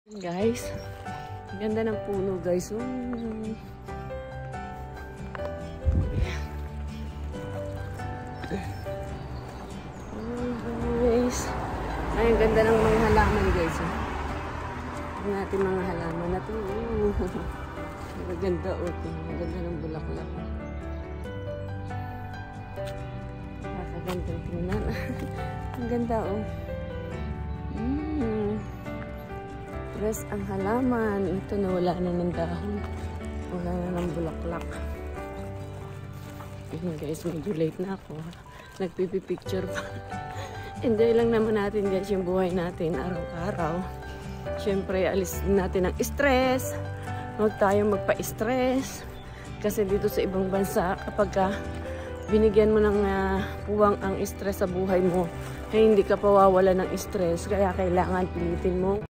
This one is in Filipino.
Guys, ang ganda ng puno guys. Guys, ay ang ganda ng mga halaman guys. Tignan natin mga halaman na to. Ang ganda ang ganda ng bulaklak. Nakakaganda tingnan. Ang ganda Tres ang halaman. Ito na wala na ng dahon. Wala na ng bulaklak. Yun guys, medyo late na ako. Nagpipicture pa. Enjoy lang naman natin guys yung buhay natin araw-araw. Siyempre, alis natin ang stress. Huwag tayong magpa-stress. Kasi dito sa ibang bansa, kapag binigyan mo ng puwang ang stress sa buhay mo, ay hindi ka pawawala ng stress. Kaya kailangan pilitin mo